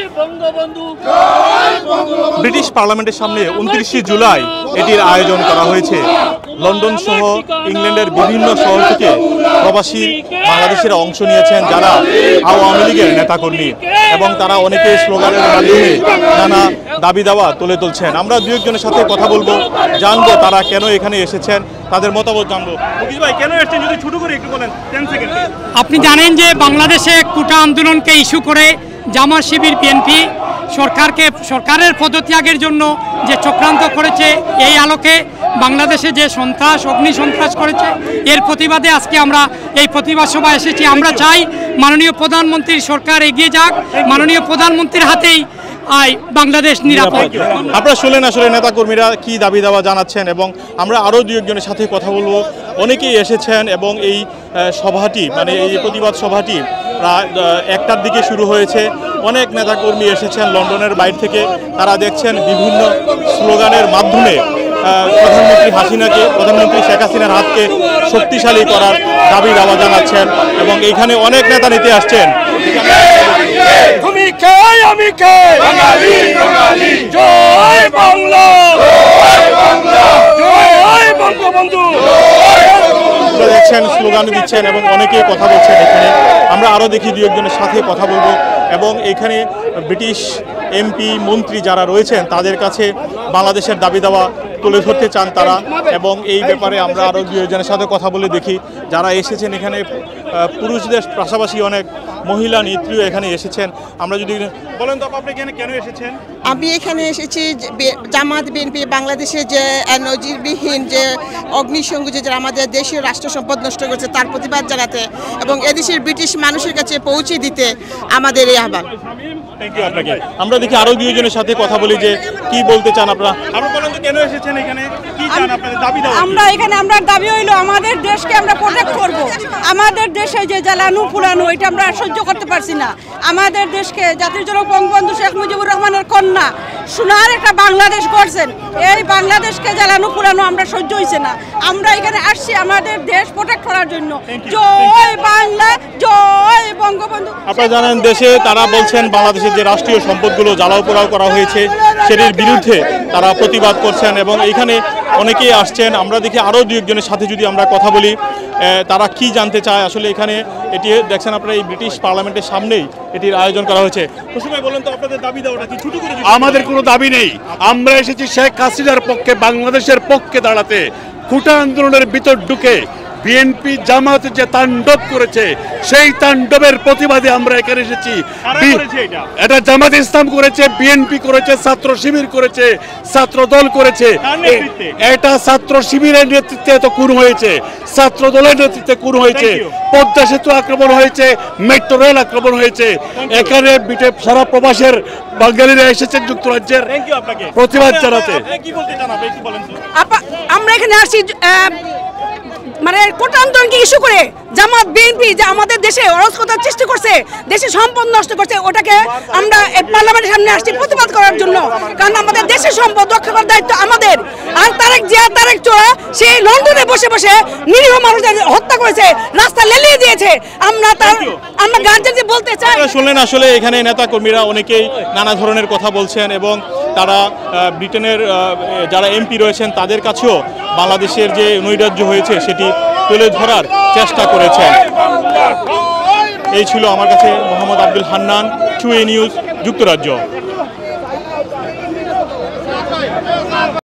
British পার্লামেন্টের সামনে 29 জুলাই এটির আয়োজন করা হয়েছে। লন্ডন সহ ইংল্যান্ডের বিভিন্ন শহর থেকে প্রবাসী বাংলাদেশিরা অংশ নিয়েছেন, যারা আওয়ামী লীগের নেতাকর্মী, এবং তারা অনেকে স্লোগানের মাধ্যমে নানা দাবি দাওয়া তুলে তুলছেন। আমরা দু একজনের সাথে কথা বলবো, জানবো তারা কেন এখানে এসেছেন, তাদের মতামত জানবো। ভাই কেন এসেছেন যদি ছোট করে একটু বলেন, 10 সেকেন্ডে। আপনি জানেন যে বাংলাদেশে কোটা আন্দোলনকে ইস্যু করে জামাত শিবির বিএনপি সরকারের পদত্যাগের জন্য যে চক্রান্ত করেছে, এই আলোকে বাংলাদেশে যে সন্ত্রাস, অগ্নি সন্ত্রাস করেছে, এর প্রতিবাদে আজকে আমরা এই প্রতিবাদ সভা এসেছি। আমরা চাই মাননীয় প্রধানমন্ত্রীর সরকার এগিয়ে যাক, মাননীয় প্রধানমন্ত্রীর হাতেই বাংলাদেশ নিরাপদ। আপনারা শুনলেন আসলে নেতাকর্মীরা কি দাবি দাওয়া জানাচ্ছেন, এবং আমরা আরও দু একজনের সাথে কথা বলবো। অনেকেই এসেছেন এবং এই সভাটি, মানে এই প্রতিবাদ সভাটি প্রায় 1টার দিকে শুরু হয়েছে। অনেক নেতাকর্মী এসেছেন লন্ডনের বাইরে থেকে। তারা দেখছেন বিভিন্ন স্লোগানের মাধ্যমে প্রধানমন্ত্রী শেখ হাসিনার হাতকে শক্তিশালী করার দাবি দাওয়া জানাচ্ছেন, এবং এইখানে অনেক নেতা নিতে আসছেন। তুমি কে আমি কে, বাঙালি বাঙালি, জয় বাংলা, জয় বাংলা, জয় বঙ্গবন্ধু। দেখছেন স্লোগান দিচ্ছেন এবং অনেকেই কথা বলছেন। এখানে আমরা আরও দেখি দু একজনের সাথে কথা বলবো, এবং এখানে ব্রিটিশ এমপি মন্ত্রী যারা রয়েছেন তাদের কাছে বাংলাদেশের দাবি দাওয়া তুলে ধরতে চান তারা, এবং এই ব্যাপারে আমরা আরও দু একজনের সাথে কথা বলে দেখি। যারা এসেছেন এখানে পুরুষদের পাশাপাশি অনেক মহিলা নেত্রীও এখানে এসেছেন। আমরা যদি বলেন তো আপনি এখানে কেন এসেছেন? আমি এখানে এসেছি জামাত বিএনপি বাংলাদেশে যে নজিরবিহীন যে অগ্নিসংযোগ যারা আমাদের দেশের রাষ্ট্র সম্পদ নষ্ট করছে তার প্রতিবাদ জানাতে, এবং এদেশের ব্রিটিশ মানুষের কাছে পৌঁছে দিতে আমাদের এই আহ্বান। থ্যাংক ইউ আপনাকে। আমরা দেখি আরও দুজনের সাথে কথা বলি যে কি বলতে চান আপনারা। আপনারা বলেন তো কেন এসেছেন এখানে, কি চান আপনাদের দাবি দাওয়া? আমরা দাবি হইলো আমাদের দেশকে আমরা প্রোটেক্ট করব। আমাদের দেশে যে জ্বালানো পুরানো এটা আমরা সহ্য করতে পারছি না। আমাদের দেশকে জাতির জনক বঙ্গবন্ধু শেখ মুজিবুর রহমানের কন্যা সোনার একটা বাংলাদেশ গড়ছেন, এই বাংলাদেশকে জ্বালানো পুরানো আমরা সহ্য হইছে না। আমরা এখানে আসছি আমাদের দেশ প্রোটেক্ট করার জন্য। জয় বাংলা, জয় বঙ্গবন্ধু। আপনারা জানেন দেশে তারা বলছেন বাংলাদেশের যে রাষ্ট্রীয় সম্পদগুলো জ্বালাও পোড়াও করা হয়েছে সেটির বিরুদ্ধে তারা প্রতিবাদ করছেন, এবং এইখানে অনেকেই আসছেন। আমরা দেখি আরও দু একজনের সাথে যদি আমরা কথা বলি, তারা কি জানতে চায় আসলে এখানে। এটি দেখছেন আপনারা এই ব্রিটিশ পার্লামেন্টের সামনেই এটির আয়োজন করা হয়েছে। বলেন তো আপনাদের দাবি দেওয়াটা কি ছোট করে? আমাদের কোনো দাবি নেই, আমরা এসেছি শেখ হাসিনার পক্ষে, বাংলাদেশের পক্ষে দাঁড়াতে। কোটা আন্দোলনের ভিতর ঢুকে বিএনপি জামাত যে তাণ্ডব করেছে সেই তাণ্ডবের প্রতিবাদে আমরা এখানে এসেছি। এটা জামাত ইসলাম করেছে, বিএনপি করেছে, ছাত্র শিবির করেছে, ছাত্র দল করেছে। এটা ছাত্র শিবিরের নেতৃত্বে তো খুন হয়েছে, ছাত্র দলের নেতৃত্বে খুন হয়েছে, পদ্মা সেতু আক্রমণ হয়েছে, মেট্রো রেল আক্রমণ হয়েছে। এখানে সারা প্রবাসের বাঙালিরা এসেছেন যুক্তরাজ্যের প্রতিবাদ জানাতে। আমরা এখানে আসছি মানে কোটা আন্দোলনকে ইস্যু করে জামাত বিএনপি যে আমাদের দেশে অরাজকতার সৃষ্টি করছে, দেশে সম্পদ নষ্ট করছে, ওটাকে আমরা পার্লামেন্টের সামনে আসছি প্রতিবাদ করার জন্য। কারণ আমাদের দেশের সম্পদ রক্ষা করার দায়িত্ব আমাদের। আর তারেক চোরা সেই লন্ডনে বসে বসে নিরীহ মানুষদের হত্যা করেছে, রাস্তা লেলিয়ে দিয়েছে। আমরা গার্জেনকে বলতে চাই। শুনলেন আসলে এখানে নেতাকর্মীরা অনেকেই নানা ধরনের কথা বলছেন, এবং তারা ব্রিটেনের যারা এমপি রয়েছেন তাদের কাছেও বাংলাদেশের যে নৈরাজ্য হয়েছে সেটি তুলে ধরার চেষ্টা করেছেন। এই ছিল আমার কাছে মোহাম্মদ আব্দুল হান্নান, 2A নিউজ, যুক্তরাজ্য।